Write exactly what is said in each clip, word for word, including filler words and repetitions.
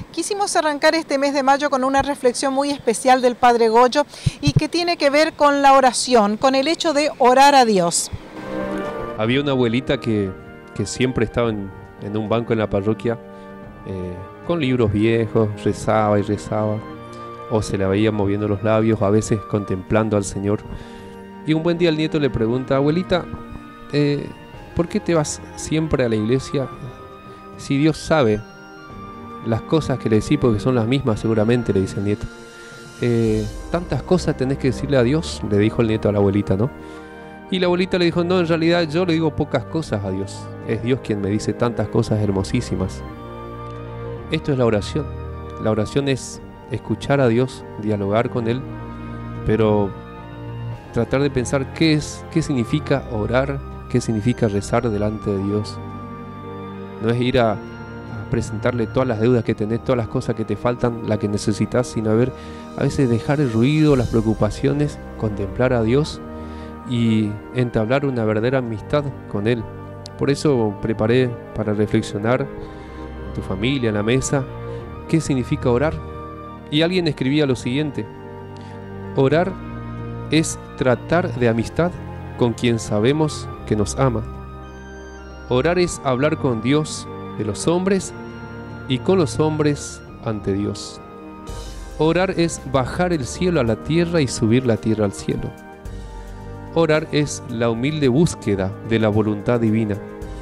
Quisimos arrancar este mes de mayo con una reflexión muy especial del Padre Goyo y que tiene que ver con la oración, con el hecho de orar a Dios. Había una abuelita que, que siempre estaba en, en un banco en la parroquia eh, con libros viejos, rezaba y rezaba, o se la veía moviendo los labios, a veces contemplando al Señor. Y un buen día el nieto le pregunta: abuelita, eh, ¿por qué te vas siempre a la iglesia si Dios sabe las cosas que le decís, porque son las mismas seguramente? Le dice el nieto. Eh, tantas cosas tenés que decirle a Dios, le dijo el nieto a la abuelita, ¿no? Y la abuelita le dijo: no, en realidad yo le digo pocas cosas a Dios, es Dios quien me dice tantas cosas hermosísimas. Esto es la oración. La oración es escuchar a Dios, dialogar con Él, pero tratar de pensar qué es, qué significa orar, qué significa rezar delante de Dios. No es ir a presentarle todas las deudas que tenés, todas las cosas que te faltan, la que necesitas, sino a ver, a veces dejar el ruido, las preocupaciones, contemplar a Dios y entablar una verdadera amistad con Él. Por eso preparé para reflexionar en tu familia, en la mesa, qué significa orar. Y alguien escribía lo siguiente: orar es tratar de amistad con quien sabemos que nos ama. Orar es hablar con Dios de los hombres y con los hombres ante Dios. Orar es bajar el cielo a la tierra y subir la tierra al cielo. Orar es la humilde búsqueda de la voluntad divina.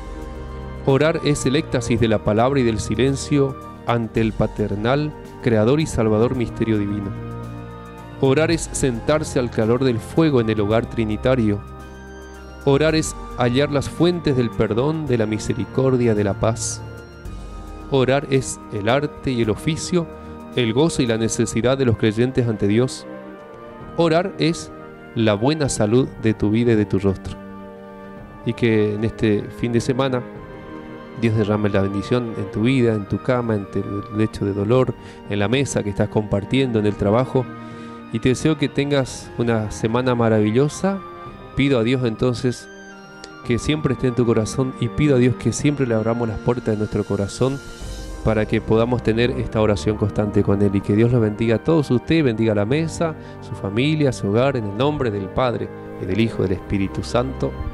Orar es el éxtasis de la palabra y del silencio ante el paternal, creador y salvador misterio divino. Orar es sentarse al calor del fuego en el hogar trinitario. Orar es hallar las fuentes del perdón, de la misericordia, de la paz. Orar es el arte y el oficio, el gozo y la necesidad de los creyentes ante Dios. Orar es la buena salud de tu vida y de tu rostro. Y que en este fin de semana Dios derrame la bendición en tu vida, en tu cama, en tu lecho de dolor, en la mesa que estás compartiendo, en el trabajo. Y te deseo que tengas una semana maravillosa. Pido a Dios entonces que siempre esté en tu corazón y pido a Dios que siempre le abramos las puertas de nuestro corazón para que podamos tener esta oración constante con Él. Y que Dios los bendiga a todos ustedes, bendiga la mesa, su familia, su hogar, en el nombre del Padre, y del Hijo, y del Espíritu Santo.